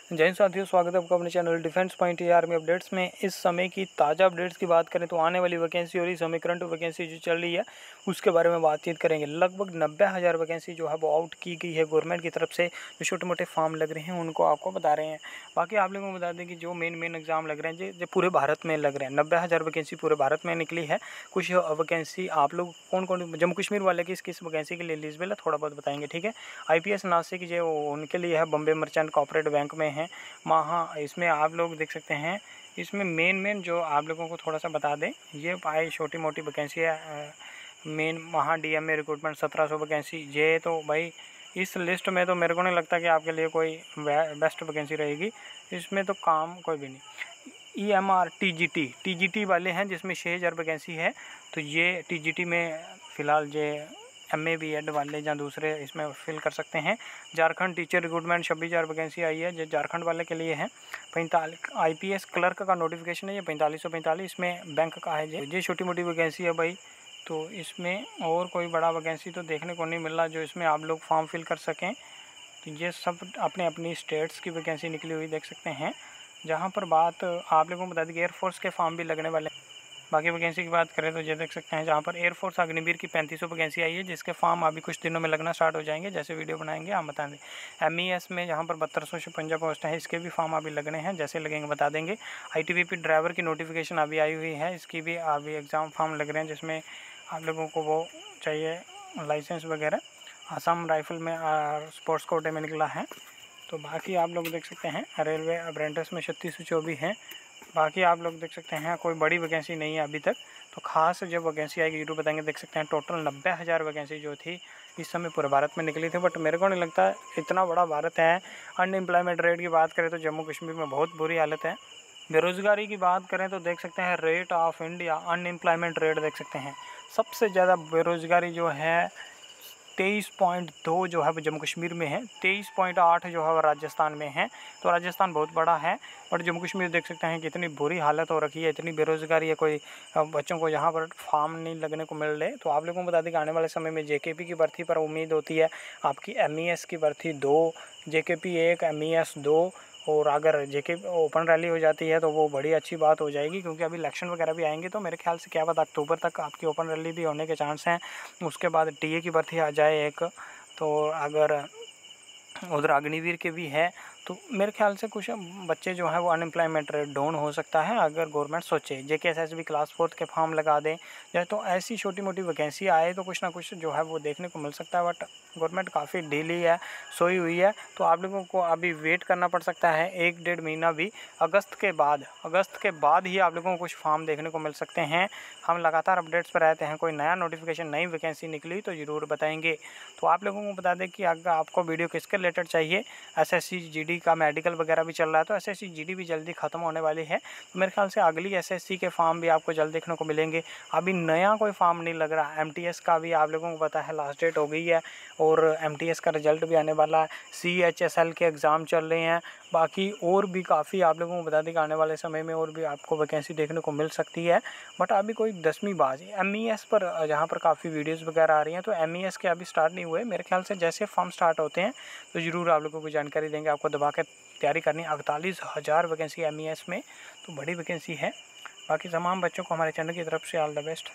जय हिंद साथियों, स्वागत है आपका अपने channel defence point army updates में। इस समय की ताज़ा अपडेट्स की बात करें तो आने वाली वैकेंसी और इस समय करंट वैकेंसी जो चल रही है उसके बारे में बातचीत करेंगे। लगभग 90,000 वैकेंसी जो है वो आउट की गई है गवर्नमेंट की तरफ से। जो छोटे मोटे फॉर्म लग रहे हैं उनको आपको बता रहे हैं। बाकी आप लोगों को बता दें कि जो मेन एग्जाम लग रहे हैं जो पूरे भारत में लग रहे हैं, 90,000 वैकेंसी पूरे भारत में निकली है। कुछ वैकेंसी आप लोग कौन कौन जम्मू कश्मीर वाले किस वैकेंसी के लिए एलिजिबल है थोड़ा बहुत बताएंगे, ठीक है। IPS नासिक जो उनके लिए है, बॉम्बे मर्चेंट कॉर्पोरेट बैंक में है वहाँ। इसमें आप लोग देख सकते हैं, इसमें मेन जो आप लोगों को थोड़ा सा बता दें, ये भाई छोटी मोटी वैकेंसी है। मेन वहाँ DMA रिक्रूटमेंट 1700 वैकेंसी। ये तो भाई इस लिस्ट में तो मेरे को नहीं लगता कि आपके लिए कोई बेस्ट वैकेंसी रहेगी। इसमें तो काम कोई भी नहीं। EMR TGT वाले हैं जिसमें 6000 वैकेंसी है। तो ये TGT में फ़िलहाल ये MA BEd वाले या दूसरे इसमें फिल कर सकते हैं। झारखंड टीचर रिक्रूटमेंट 26,000 वैकेंसी आई है, जो झारखंड वाले के लिए है। 45 IPS क्लर्क का नोटिफिकेशन है, ये 4545 इसमें बैंक का है। ये छोटी मोटी वैकेंसी है भाई। तो इसमें और कोई बड़ा वैकेंसी तो देखने को नहीं मिल रहा जो इसमें आप लोग फॉर्म फिल कर सकें। तो ये सब अपने अपनी स्टेट्स की वैकेंसी निकली हुई देख सकते हैं। जहाँ पर बात आप लोगों को बता दें कि एयरफोर्स के फॉर्म भी लगने वाले। बाकी वैकेंसी की बात करें तो ये देख सकते हैं, जहाँ पर एयरफोर्स अग्निवीर की 3500 वैकेंसी आई है, जिसके फॉर्म अभी कुछ दिनों में लगना स्टार्ट हो जाएंगे। जैसे वीडियो बनाएंगे हम बता दें। MES में जहाँ पर 7256 पोस्ट है, इसके भी फॉर्म अभी लगने हैं, जैसे लगेंगे बता देंगे। ITBP ड्राइवर की नोटिफिकेशन अभी आई हुई है, इसकी भी अभी एग्ज़ाम फॉर्म लग रहे हैं, जिसमें आप लोगों को वो चाहिए लाइसेंस वगैरह। आसाम राइफल में स्पोर्ट्स कोटे में निकला है। तो बाकी आप लोग देख सकते हैं रेलवे अप्रेंटिस में 3624 हैं। बाकी आप लोग देख सकते हैं कोई बड़ी वैकेंसी नहीं है अभी तक। तो खास जब वैकेंसी आएगी यूट्यूब बताएंगे। देख सकते हैं टोटल 90,000 वैकेंसी जो थी इस समय पूरे भारत में निकली थी, बट मेरे को नहीं लगता इतना बड़ा भारत है। अनएम्प्लॉयमेंट रेट की बात करें तो जम्मू कश्मीर में बहुत बुरी हालत है। बेरोज़गारी की बात करें तो देख सकते हैं rate of India unemployment rate देख सकते हैं, सबसे ज़्यादा बेरोज़गारी जो है 23.2 जो है वो जम्मू कश्मीर में है, 23.8 जो है वो राजस्थान में है। तो राजस्थान बहुत बड़ा है, और जम्मू कश्मीर देख सकते हैं कितनी बुरी हालत हो रखी है, इतनी बेरोज़गारी है। कोई बच्चों को यहाँ पर फॉर्म नहीं लगने को मिल रहे। तो आप लोगों को बता दें कि आने वाले समय में JKP की भर्ती पर उम्मीद होती है। आपकी MES की भर्ती 2, JKP 1, MES 2। और अगर JKP ओपन रैली हो जाती है तो वो बड़ी अच्छी बात हो जाएगी, क्योंकि अभी इलेक्शन वगैरह भी आएंगे। तो मेरे ख्याल से क्या पता अक्टूबर तक आपकी ओपन रैली भी होने के चांस हैं। उसके बाद TA की भर्ती आ जाए एक। तो अगर उधर अग्निवीर के भी है तो मेरे ख्याल से कुछ बच्चे जो हैं वो अनएम्प्लॉयमेंट रेट डाउन हो सकता है अगर गवर्नमेंट सोचे। JKSSB क्लास 4 के फॉर्म लगा दें या तो ऐसी छोटी मोटी वैकेंसी आए तो कुछ ना कुछ जो है वो देखने को मिल सकता है। बट गवर्नमेंट काफ़ी ढीली है, सोई हुई है। तो आप लोगों को अभी वेट करना पड़ सकता है 1-1.5 महीना भी। अगस्त के बाद ही आप लोगों को कुछ फॉर्म देखने को मिल सकते हैं। हम लगातार अपडेट्स पर रहते हैं, कोई नया नोटिफिकेशन नई वैकेंसी निकली तो ज़रूर बताएंगे। तो आप लोगों को बता दें कि अगर आपको वीडियो किसके रिलेटेड चाहिए, SSC GD का मेडिकल वगैरह भी चल रहा है, तो SSC GD भी जल्दी ख़त्म होने वाली है। तो मेरे ख्याल से अगली SSC के फॉर्म भी आपको जल्द देखने को मिलेंगे। अभी नया कोई फॉर्म नहीं लग रहा। MTS का भी आप लोगों को पता है लास्ट डेट हो गई है, और MTS का रिजल्ट भी आने वाला है। CHSL के एग्ज़ाम चल रहे हैं। बाकी और भी काफ़ी आप लोगों को बता दें कि आने वाले समय में और भी आपको वैकेंसी देखने को मिल सकती है। बट अभी कोई 10वीं बाज MES पर जहाँ पर काफ़ी वीडियोज़ वगैरह आ रही हैं, तो MES के अभी स्टार्ट नहीं हुए। मेरे ख्याल से जैसे फॉर्म स्टार्ट होते हैं तो ज़रूर आप लोगों को जानकारी देंगे। आपको दबा के तैयारी करनी है। 48,000 वैकेंसी MES में, तो बड़ी वैकेंसी है। बाकी तमाम बच्चों को हमारे चैनल की तरफ से ऑल द बेस्ट।